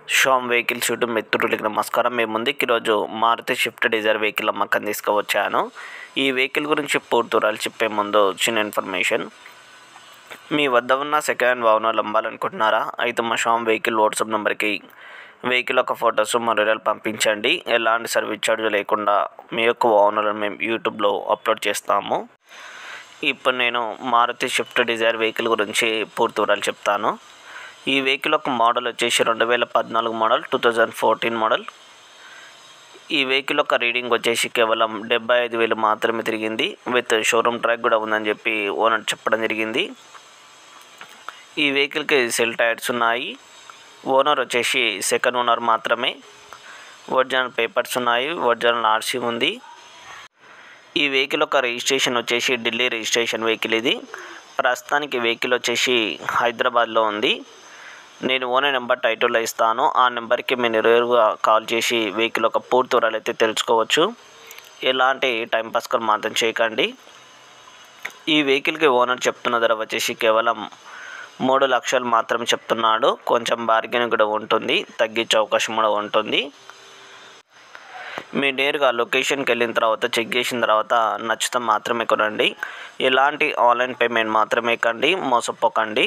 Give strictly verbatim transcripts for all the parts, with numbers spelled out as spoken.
Sam vehicles YouTube మిత్రులకి నమస్కారం. మేము ముందుకు ఈరోజు మారుతి స్విఫ్ట్ డిజైర్ వెహికల్ అమ్మకం తీసుకువచ్చాను. ఈ వెహికల్ గురించి పూర్తి వివరాలు చెప్పే ముందు చిన్న ఇన్ఫర్మేషన్. మీ వద్ద ఉన్న సెకండ్ హ్యాండ్ వాహనాలు అమ్మాలనుకుంటున్నారా? అయితే మా షామ్ వెహికల్ వాట్సాప్ నెంబర్కి వెహికల్ యొక్క ఫొటోస్ మరియు పంపించండి. ఎలాంటి సర్వీస్ ఛార్జ్ లేకుండా మీ యొక్క వాహనాలను మేము యూట్యూబ్లో అప్లోడ్ చేస్తాము. ఇప్పుడు నేను మారుతి స్విఫ్ట్ డిజైర్ వెహికల్ గురించి పూర్తి వివరాలు చెప్తాను. ఈ వెహికల్ యొక్క మోడల్ వచ్చేసి రెండు వేల పద్నాలుగు model two thousand fourteen model. ఈ వెహికల్ యొక్క రీడింగ్ వచ్చేసి కేవలం డెబ్బై ఐదు వేలు మాత్రమే తిరిగింది. విత్ షోరూమ్ ట్రాక్ కూడా ఉందని చెప్పి ఓనర్ చెప్పడం జరిగింది. ఈ వెహికల్కి సెల్ టైర్స్ ఉన్నాయి. ఓనర్ వచ్చేసి సెకండ్ ఓనర్ మాత్రమే. ఒరిజినల్ పేపర్స్ ఉన్నాయి. ఒరిజినల్ ఆర్సీ ఉంది. ఈ వెహికల్ యొక్క రిజిస్ట్రేషన్ వచ్చేసి ఢిల్లీ రిజిస్ట్రేషన్ వెహికల్. ఇది ప్రస్తుతానికి వెహికల్ వచ్చేసి హైదరాబాద్లో ఉంది. నేను ఓనర్ నెంబర్ టైటిల్లో ఇస్తాను. ఆ నెంబర్కి మీరు నేరుగా కాల్ చేసి వెహికల్ యొక్క పూర్తి వివరాలు అయితే తెలుసుకోవచ్చు. ఎలాంటి టైంపాస్కర్ మాత్రం చేయకండి. ఈ వెహికల్కి ఓనర్ చెప్తున్న ధర వచ్చేసి కేవలం మూడు లక్షలు మాత్రం చెప్తున్నాడు. కొంచెం బార్గెన్ కూడా ఉంటుంది, తగ్గించే అవకాశం కూడా ఉంటుంది. మీ నేరుగా లొకేషన్కి వెళ్ళిన తర్వాత చెక్ చేసిన తర్వాత నచ్చితే మాత్రమే కొనండి. ఎలాంటి ఆన్లైన్ పేమెంట్ మాత్రమే కండి, మోసపోకండి.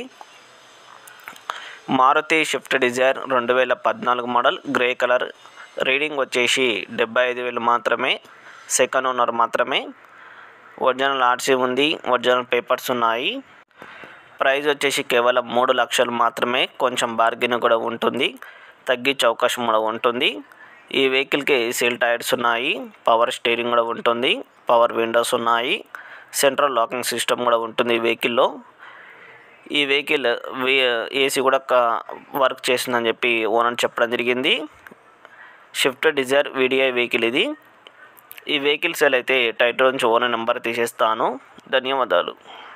మారుతి స్విఫ్ట్ డిజైర్ రెండు వేల పద్నాలుగు మోడల్, గ్రే కలర్. రీడింగ్ వచ్చేసి డెబ్బై ఐదు వేలు మాత్రమే. సెకండ్ ఓనర్ మాత్రమే. ఒరిజినల్ ఆర్సీ ఉంది. ఒరిజినల్ పేపర్స్ ఉన్నాయి. ప్రైస్ వచ్చేసి కేవలం మూడు లక్షలు మాత్రమే. కొంచెం బార్గెన్ కూడా ఉంటుంది, తగ్గించే అవకాశం కూడా ఉంటుంది. ఈ వెహికల్కి సీల్ టైర్స్ ఉన్నాయి. పవర్ స్టీరింగ్ కూడా ఉంటుంది. పవర్ విండోస్ ఉన్నాయి. సెంట్రల్ లాకింగ్ సిస్టమ్ కూడా ఉంటుంది ఈ వెహికల్లో. ఈ వెహికల్ ఏసీ కూడా వర్క్ చేస్తుందని చెప్పి ఓనర్ చెప్పడం జరిగింది. స్విఫ్ట్ డిజైర్ వీడిఐ వెహికల్ ఇది. ఈ వెహికల్ సేల్ అయితే టైటిల్ నుంచి ఓనర్ నెంబర్ తీసేస్తాను. ధన్యవాదాలు.